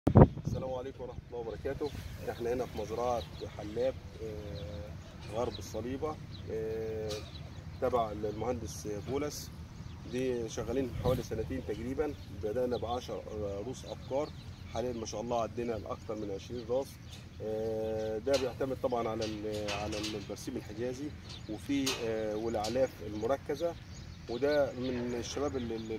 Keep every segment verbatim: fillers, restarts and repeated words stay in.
السلام عليكم ورحمة الله وبركاته. احنا هنا في مزرعة حلاب آه، غرب الصليبة، آه، تبع المهندس بولس. دي شغالين حوالي سنتين تقريبا. بدأنا بعشر روس أبقار، حاليا ما شاء الله عدينا لأكثر من عشرين راس. آه، ده بيعتمد طبعا على على البرسيم الحجازي وفي آه، والأعلاف المركزة. وده من الشباب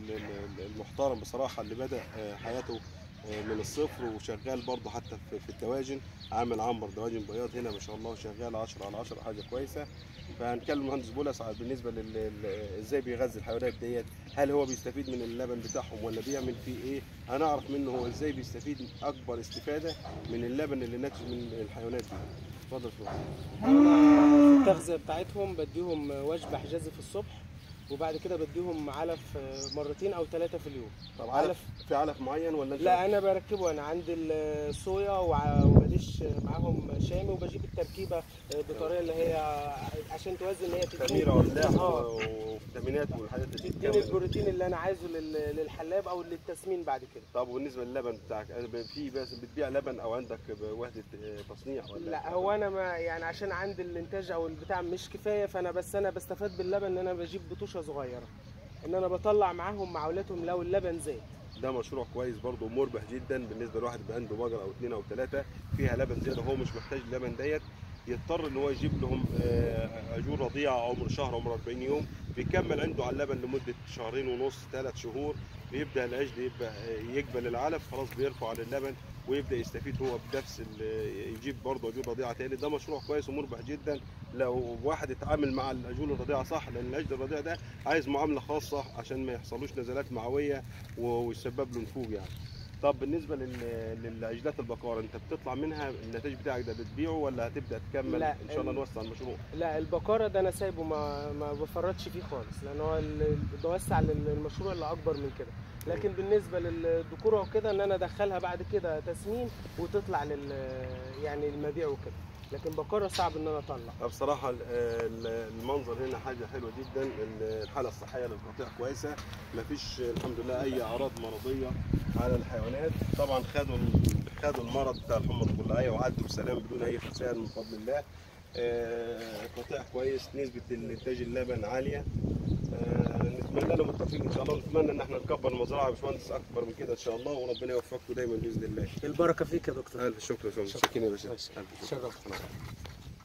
المحترم بصراحة اللي بدأ آه، حياته من الصفر وشغال برضه حتى في الدواجن، عامل عنبر دواجن بياض هنا ما شاء الله، وشغال عشرة على عشرة، حاجه كويسه. فهنكلم المهندس بولس بالنسبه لل ازاي بيغذي الحيوانات ديت، هل هو بيستفيد من اللبن بتاعهم ولا بيعمل فيه ايه؟ هنعرف منه هو ازاي بيستفيد اكبر استفاده من اللبن اللي ناتج من الحيوانات دي. اتفضل يا انا في التغذيه بتاعتهم بديهم وجبه حجازي في الصبح، وبعد كده بديهم علف مرتين او ثلاثه في اليوم. طب علف في علف معين ولا انت؟ لا، انا بركبه. انا عندي الصويا وبديش معاهم شامي، وبجيب التركيبه بطريقه اللي هي عشان توازن ان هي تدمير واملاح وفيتامينات والحاجات دي، تديني البروتين اللي انا عايزه للحلاب او للتسمين بعد كده. طب وبالنسبه للبن بتاعك، في بس بتبيع لبن او عندك وحده تصنيع ولا؟ لا، هو انا ما يعني عشان عندي الانتاج او البتاع مش كفايه، فانا بس انا بستفاد باللبن ان انا بجيب بطوشه صغيره، ان انا بطلع معاهم معولاتهم لو اللبن زاد. ده مشروع كويس برضه ومربح جدا بالنسبه لواحد يبقى عنده بقره او اثنين او ثلاثه فيها لبن زياده، هو مش محتاج اللبن ديت، يضطر ان هو يجيب لهم عجول رضيعه عمر شهر عمر أربعين يوم، بيكمل عنده على اللبن لمده شهرين ونص ثلاث شهور، بيبدا العجل يبقى يقبل العلف، خلاص بيرفع عن اللبن ويبدا يستفيد هو بنفس، يجيب برضه عجول رضيعه تاني. ده مشروع كويس ومربح جدا لو واحد اتعامل مع العجول الرضيعه صح، لان العجل الرضيع ده عايز معامله خاصه عشان ما يحصلوش نزلات معويه ويسبب له نفوق يعني. طب بالنسبه للعجلات البقار، انت بتطلع منها النتاج بتاعك ده بتبيعه ولا هتبدا تكمل؟ لا، ان شاء الله نوسع المشروع. لا، البقره ده انا سايبه، ما ما بفرطش فيه خالص، لان هو بوسع للمشروع اللي اكبر من كده. لكن بالنسبه للذكوره وكده ان انا ادخلها بعد كده تسمين وتطلع لل يعني المبيع وكده، لكن بقره صعب ان انا اطلع. بصراحه المنظر هنا حاجه حلوه جدا، الحاله الصحيه للقطيع كويسه، مفيش الحمد لله اي اعراض مرضيه على الحيوانات. طبعا خدوا خدوا المرض بتاع الحمى القلعيه وعدوا بسلام بدون اي خسائر من فضل الله. قطيع كويس، نسبه الانتاج اللبن عاليه. نتمنى لهم التوفيق ان شاء الله، ونتمنى ان احنا نكبر المزرعه يا باشمهندس اكبر من كده ان شاء الله، وربنا يوفقكم دايما باذن الله. البركه فيك يا دكتور. الف شكر يا باشمهندس. شكرا يا باشا. شرفت.